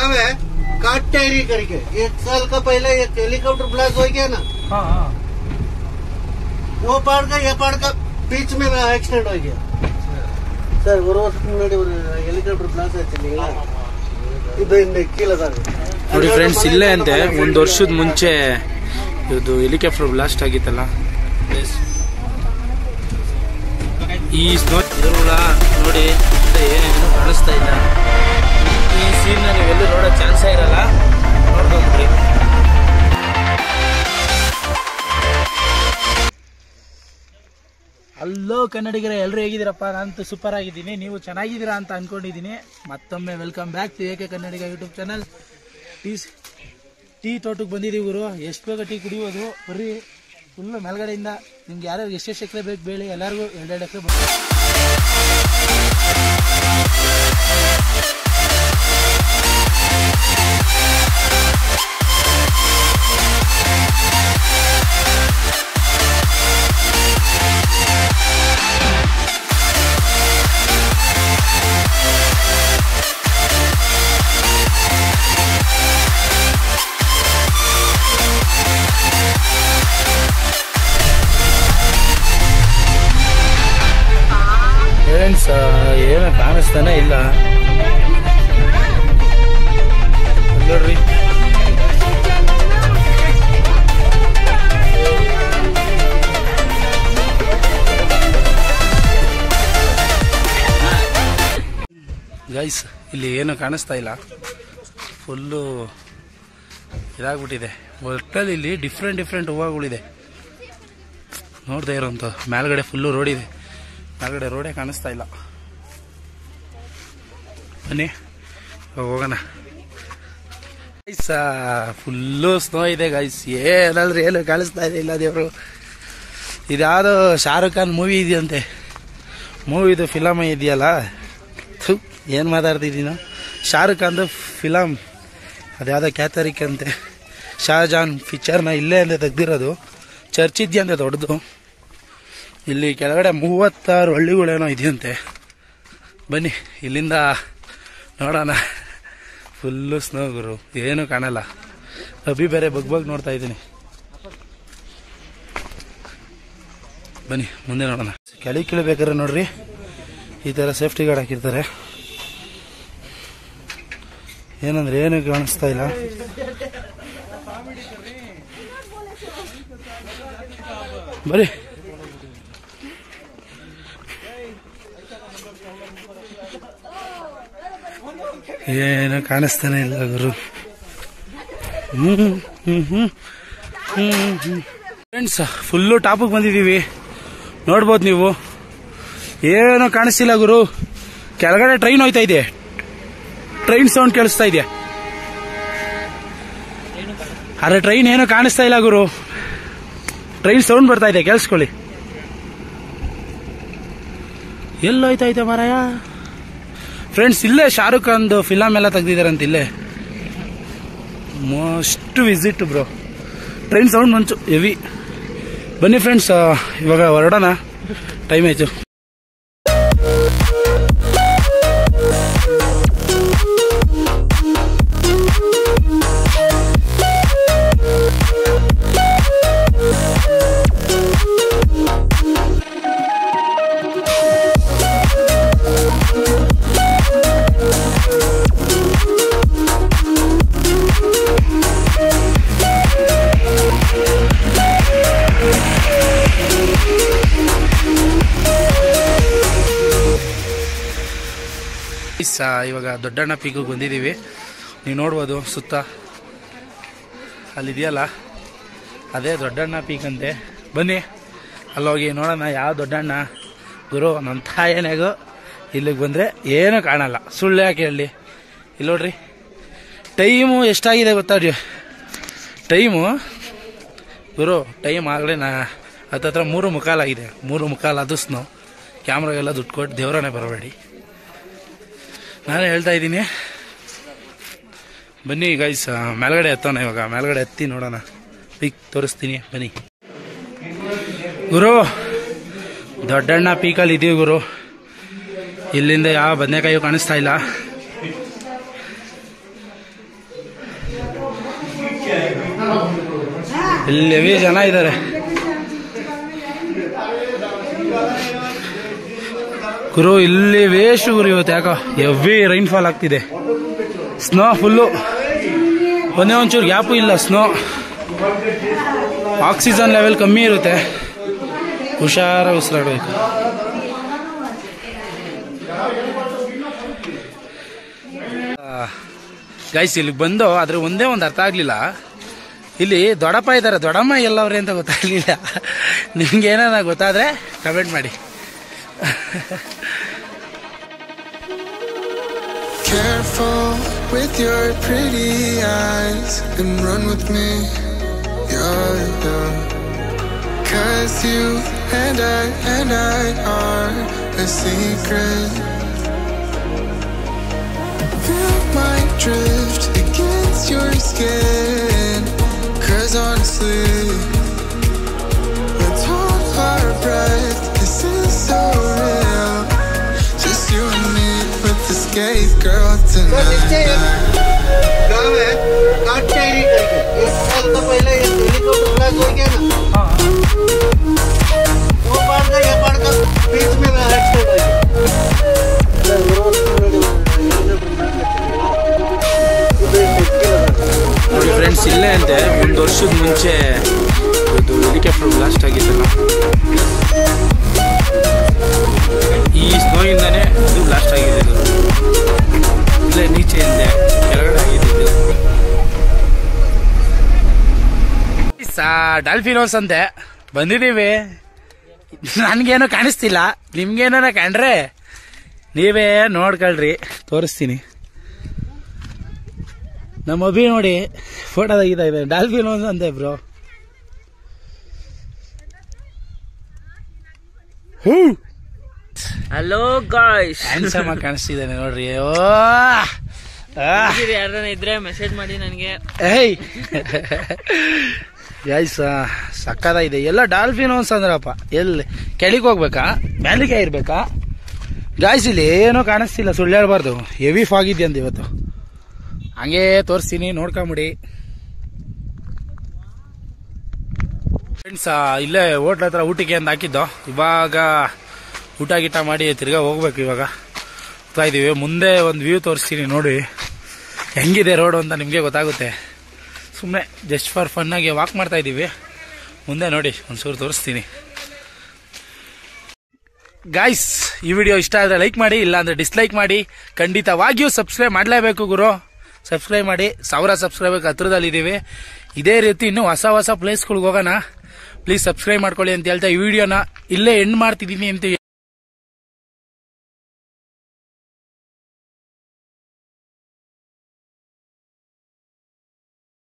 गांव है काटेरी करके, 1 साल का पहले एक हेलीकॉप्टर ब्लास्ट हो गया ना। हाँ। वो पहाड़ का ये पहाड़ का बीच में एक्सीडेंट हो गया सर। हेलीकॉप्टर ब्लास्ट ಆಯ್ತಿಲ್ಲ ಇದು ಇಂದ ಕೀಳದಾಗ ನೋಡಿ ಫ್ರೆಂಡ್ಸ್, ಇಲ್ಲೇ ಅಂತೆ 1 ವರ್ಷದ ಮುಂಚೆ ಇದು ಹೆಲಿಕಾಪ್ಟರ್ ಬ್ಲಾಸ್ಟ್ ಆಗಿತ್ತಲ್ಲ. ಈ ಸ್ನೋ ಇದ್ರೂಡ ನೋಡಿ ಏನೇನು ಕಾಣಿಸ್ತಾ ಇಲ್ಲ. ಈ ಸೀನ್ ನೀವೆಲ್ಲೂ ನೋಡೋ ಚಾನ್ಸೇ ಇರಲ್ಲ. ನೋಡ್ಕೊಂಡ್ಬಿಡಿ. ಹಲೋ ಕನ್ನಡಿಗರೇ, ಎಲ್ಲರೂ ಹೇಗಿದ್ದೀರಪ್ಪ? ನಾನಂತೂ ಸೂಪರ್ ಆಗಿದ್ದೀನಿ. ನೀವು ಚೆನ್ನಾಗಿದ್ದೀರಾ ಅಂತ ಅನ್ಕೊಂಡಿದ್ದೀನಿ. ಮತ್ತೊಮ್ಮೆ ವೆಲ್ಕಮ್ ಬ್ಯಾಕ್ ಟು ಏಕೆ ಕನ್ನಡಿಗ ಯೂಟ್ಯೂಬ್ ಚಾನಲ್. ಟೀ ತೋಟಕ್ಕೆ ಬಂದಿದ್ದೀವಿ ಗುರು. ಎಷ್ಟು ಬೇಗ ಟೀ ಕುಡಿಯೋದು, ಬರ್ರಿ ಫುಲ್ಲು ಮೇಲ್ಗಡೆಯಿಂದ. ನಿಮ್ಗೆ ಯಾರ್ಯಾರು ಎಷ್ಟೆಷ್ಟು ಎಕರೆ ಬೇಕು ಬೇಳಿ, ಎಲ್ಲರಿಗೂ 2-2 ಎಕರೆ ಬೇಕು. ಏನು ಕಾಣಿಸ್ತಾನೆ ಇಲ್ಲ ನೋಡ್ರಿ. ಗೈಸ್, ಇಲ್ಲಿ ಏನು ಕಾಣಿಸ್ತಾ ಇಲ್ಲ. ಫುಲ್ಲು ಇದಾಗ್ಬಿಟ್ಟಿದೆ. ಒಟ್ಟಲ್ಲಿ ಇಲ್ಲಿ ಡಿಫ್ರೆಂಟ್ ಹೂವುಗಳಿದೆ. ನೋಡ್ತಾ ಇರೋಂಥ ಮೇಲ್ಗಡೆ ಫುಲ್ಲು ರೋಡ್ ಇದೆ. ಮೇಲ್ಗಡೆ ರೋಡೇ ಕಾಣಿಸ್ತಾ ಇಲ್ಲ. ಬನ್ನಿ ಹೋಗೋಣ. ಗೈಸ್, ಫುಲ್ಲು ಸ್ನೋ ಇದೆ ಗೈಸ್. ಏನಾದ್ರೂ ಏನು ಕಾಣಿಸ್ತಾ ಇದೆ ಇಲ್ಲ ದೇವರು. ಇದ್ಯಾವುದೋ ಶಾರುಖ್ ಖಾನ್ ಮೂವಿ ಇದೆಯಂತೆ. ಮೂವಿದು ಫಿಲಮ್ ಇದೆಯಲ್ಲ, ಏನು ಮಾತಾಡ್ತಿದ್ದೀನೋ. ಶಾರುಖ್ ಖಾನ್ದು ಫಿಲಮ್ ಅದ್ಯಾವುದೋ ಕ್ಯಾಥರಿಕ್ ಅಂತೆ. ಶಾಜಾನ್ ಪಿಕ್ಚರ್ನ ಇಲ್ಲೇ ಅಂತ ತೆಗ್ದಿರೋದು. ಚರ್ಚ್ ಇದೆಯಂತೆ ದೊಡ್ಡದು. ಇಲ್ಲಿ ಕೆಳಗಡೆ 36 ಹಳ್ಳಿಗಳೇನೋ ಇದೆಯಂತೆ. ಬನ್ನಿ ಇಲ್ಲಿಂದ ನೋಡೋಣ. ಫುಲ್ಲು ಸ್ನೋ ಗುರು, ಏನೂ ಕಾಣಲ್ಲ. ಅಭಿ ಬೇರೆ ಬಗ್ ನೋಡ್ತಾ ಇದ್ದೀನಿ. ಬನ್ನಿ ಮುಂದೆ ನೋಡೋಣ. ಕೆಳಗೆ ಕೀಳಬೇಕಾದ್ರೆ ನೋಡ್ರಿ, ಈ ಥರ ಸೇಫ್ಟಿ ಗಾರ್ಡ್ ಹಾಕಿರ್ತಾರೆ. ಏನಂದ್ರೆ ಏನು ಕಾಣಿಸ್ತಾ ಇಲ್ಲ. ಬರೀ ಏನು ಕಾಣಿಸ್ತಾನೆ ಇಲ್ಲ ಗುರು. ಫ್ರೆಂಡ್ಸ್, ಫುಲ್ಲು ಟಾಪಿಗೆ ಬಂದಿದ್ದೀವಿ. ನೋಡ್ಬೋದು ನೀವು. ಏನೋ ಕಾಣಿಸ್ತಿಲ್ಲ ಗುರು. ಕೆಳಗಡೆ ಟ್ರೈನ್ ಹೋಯ್ತಾ ಇದೆ. ಟ್ರೈನ್ ಸೌಂಡ್ ಕೇಳಿಸ್ತಾ ಇದೆ. ಅರೆ ಟ್ರೈನ್ ಏನೋ ಕಾಣಿಸ್ತಾ ಇಲ್ಲ ಗುರು. ಟ್ರೈನ್ ಸೌಂಡ್ ಬರ್ತಾ ಇದೆ, ಕೇಳಿಸ್ಕೊಳ್ಳಿ. ಎಲ್ಲೋಯ್ತೈತೆ ಮಾರಾಯ. ಫ್ರೆಂಡ್ಸ್, ಇಲ್ಲೇ ಶಾರುಖ್ ಖಾನ್ದು ಫಿಲಮ್ ಎಲ್ಲ ತೆಗ್ದಿದಾರಂತ. ಇಲ್ಲೇ must visit bro. Train sound ಮಂಚು ಹೆವಿ. ಬನ್ನಿ ಫ್ರೆಂಡ್ಸ್, ಇವಾಗ ಹೊರಡೋಣ. ಟೈಮ್ ಆಯ್ತು. ಇವಾಗ ದೊಡ್ಡಣ್ಣ ಪೀಕಿಗೆ ಬಂದಿದ್ದೀವಿ. ನೀವು ನೋಡ್ಬೋದು ಸುತ್ತ ಅಲ್ಲಿದೆಯಲ್ಲ, ಅದೇ ದೊಡ್ಡಣ್ಣ ಪೀಕ್ ಅಂತೆ. ಬನ್ನಿ ಅಲ್ಲೋಗಿ ನೋಡೋಣ ಯಾವ ದೊಡ್ಡಣ್ಣ. ಗುರು, ನಮ್ಮ ತಾಯನೆಗೂ ಇಲ್ಲಿಗೆ ಬಂದರೆ ಏನೂ ಕಾಣಲ್ಲ. ಸುಳ್ಳು ಯಾಕೆ ಹೇಳಿ. ಇಲ್ಲಿ ನೋಡ್ರಿ, ಟೈಮು ಎಷ್ಟಾಗಿದೆ ಗೊತ್ತಾಡ್ರಿ. ಟೈಮು ಗುರು, ಟೈಮ್ ಆಗಲೇ ಹತ್ತತ್ರ 3:15 ಆಗಿದೆ. 3:15 ಅದು ಸ್ನೋ. ಕ್ಯಾಮ್ರಾಗೆಲ್ಲ ದುಡ್ಡು ಕೊಟ್ಟು ದೇವರನ್ನೇ ಬರಬೇಡಿ, ನಾನೇ ಹೇಳ್ತಾ ಇದ್ದೀನಿ. ಬನ್ನಿ ಗೈಸ್, ಮೇಲ್ಗಡೆ ಎತ್ತೋಣ. ಇವಾಗ ಮೇಲ್ಗಡೆ ಎತ್ತಿ ನೋಡೋಣ, ಪೀಕ್ ತೋರಿಸ್ತೀನಿ ಬನ್ನಿ. ಗುರು, ದೊಡ್ಡಣ್ಣ ಪೀಕಲ್ಲಿ ಇದೀವಿ ಗುರು. ಇಲ್ಲಿಂದ ಯಾವ ಬದನೆಕಾಯಿ ಕಾಣಿಸ್ತಾ ಇಲ್ಲ. ಇಲ್ಲಿ ಹೆವಿ ಜನ ಇದ್ದಾರೆ. ಗುರು ಇಲ್ಲಿ ವೇಸ್ಟ್ ಗುರು ಇವತ್ತು ಯಾಕೋ ಹೆವಿ ರೈನ್ಫಾಲ್ ಆಗ್ತಿದೆ. ಸ್ನೋ ಫುಲ್ಲು, ಒಂದೇ ಒಂಚೂರು ಗ್ಯಾಪು ಇಲ್ಲ. ಸ್ನೋ ಆಕ್ಸಿಜನ್ ಲೆವೆಲ್ ಕಮ್ಮಿ ಇರುತ್ತೆ, ಹುಷಾರ ಉಸಿರಾಡಬೇಕು. ಗೈಸ್ ಇಲ್ಲಿಗೆ ಬಂದು ಆದ್ರೆ ಒಂದೇ ಒಂದು ಅರ್ಥ ಆಗ್ಲಿಲ್ಲ. ಇಲ್ಲಿ ದೊಡ್ಡಪ್ಪ ಇದ್ದಾರೆ, ದೊಡ್ಡಮ್ಮ ಎಲ್ಲವ್ರೆ ಅಂತ ಗೊತ್ತಾಗ್ಲಿಲ್ಲ. ನಿಮ್ಗೆ ಏನಾರ ಗೊತ್ತಾದ್ರೆ ಕಮೆಂಟ್ ಮಾಡಿ. Careful with your pretty eyes and run with me, yeah. 'Cause you and I are a secret. Feel my drift against your skin, 'cause honestly let's hold our breath, this is so real. Just you and me with the skate girl tonight. गाँव है काट tired करके, 1 साल का पहले एक helicopter blast हो गया ना, वो पार का ये पार का बीच में एक्सीडेंट हो गया. ನೋಡಿ ಫ್ರೆಂಡ್ಸ್, ಇಲ್ಲೇ ಅಂತೆ 1 ವರ್ಷದ ಮುಂಚೆ ಇದು ಹೆಲಿಕಾಪ್ಟರ್ ಬ್ಲಾಸ್ಟ್ ಆಗಿದ್ದಲ್ಲ, ಈ ಸ್ನೋಯಿಂದಾನೇ ಇದು ಬ್ಲಾಸ್ಟ್ ಆಗಿದೆ. ಇಲ್ಲೇ ನೀಚೆ ಹಿಂದೆ ಕೆಳಗಡೆ ಆಗಿದೆ. ಡಾಲ್ಫಿನೋಸ್ ಅಂತೆ ಬಂದಿದ್ದೀವಿ. ನನ್ಗೇನು ಕಾಣಿಸ್ತಿಲ್ಲ, ನಿಮ್ಗೇನಾರ ಕಂಡ್ರೆ ನೀವೇ ನೋಡ್ಕೊಳ್ರಿ, ತೋರಿಸ್ತೀನಿ. ನಮ್ಮ ಅಭಿ ನೋಡಿ ಫೋಟೋ ತೆಗಿತಾ ಇದೆ. ಡಾಲ್ಫಿನೋಸ್ ಅಂತೆ ಬ್ರೋ. ಹಲೋ ಗಾಯ್ಸ್, ಹ್ಯಾಂಡ್ಸಮ್ ಆಗಿ ಕಾಣಿಸ್ತಿದ್ದಾನೆ ನೋಡ್ರಿ. ಯಾರನ್ನ ಇದ್ರೆ ಮೆಸೇಜ್ ಮಾಡಿ ನನಗೆ. ಏಯ್ ಗೈಸ್ ಸಕ್ಕದ ಇದೆ. ಎಲ್ಲ ಡಾಲ್ಫಿನೋಸ್ ಅಂದ್ರಪ್ಪ. ಎಲ್ಲಿ ಕೆಳಗೆ ಹೋಗ್ಬೇಕಾ, ಮ್ಯಾಲಿಗೆ ಇರ್ಬೇಕಾ? ಗಾಯ್ಸ್ ಇಲ್ಲಿ ಏನೋ ಕಾಣಿಸ್ತಿಲ್ಲ, ಸುಳ್ಳು ಹೇಳ್ಬಾರ್ದು. ಹೆವಿ ಫಾಗ್ ಇದೆಯಂತ ಇವತ್ತು. ಹಂಗೆ ತೋರಿಸ್ತೀನಿ, ನೋಡ್ಕೊಂಬಿಡಿ ಫ್ರೆಂಡ್ಸ್. ಇಲ್ಲೇ ಹೋಟ್ಲ್ ಹತ್ರ ಊಟಕ್ಕೆ ಅಂತ ಹಾಕಿದ್ದು. ಇವಾಗ ಊಟ ಗೀಟ ಮಾಡಿ ತಿರ್ಗಾ ಹೋಗ್ಬೇಕು. ಇವಾಗ ಹೋಗ್ತಾ ಇದೀವಿ. ಮುಂದೆ ಒಂದು ವ್ಯೂ ತೋರಿಸ್ತೀನಿ ನೋಡಿ ಹೆಂಗಿದೆ ರೋಡು ಅಂತ ನಿಮಗೆ ಗೊತ್ತಾಗುತ್ತೆ. ಸುಮ್ಮನೆ ಜಸ್ಟ್ ಫಾರ್ ಫನ್ನಾಗಿ ವಾಕ್ ಮಾಡ್ತಾ ಇದ್ದೀವಿ. ಮುಂದೆ ನೋಡಿ ಒಂಚೂರು ತೋರಿಸ್ತೀನಿ. ಗಾಯ್ಸ್ ಈ ವಿಡಿಯೋ ಇಷ್ಟ ಆದರೆ ಲೈಕ್ ಮಾಡಿ, ಇಲ್ಲಾಂದರೆ ಡಿಸ್ಲೈಕ್ ಮಾಡಿ. ಖಂಡಿತವಾಗಿಯೂ ಸಬ್ಸ್ಕ್ರೈಬ್ ಮಾಡಲೇಬೇಕು ಗುರು. ಸಬ್ಸ್ಕ್ರೈಬ್ ಮಾಡಿ. 1000 ಸಬ್ಸ್ಕ್ರೈಬರ್ ಹತ್ರದಲ್ಲಿದ್ದೀವಿ. ಇದೇ ರೀತಿ ಇನ್ನೂ ಹೊಸ ಪ್ಲೇಸ್ಗಳಿಗೆ ಹೋಗೋಣ. ಪ್ಲೀಸ್ ಸಬ್ಸ್ಕ್ರೈಬ್ ಮಾಡ್ಕೊಳ್ಳಿ ಅಂತ ಹೇಳ್ತಾ ಈ ವಿಡಿಯೋನ ಇಲ್ಲೇ ಎಂಡ್ ಮಾಡ್ತಿದ್ದೀನಿ ಅಂತ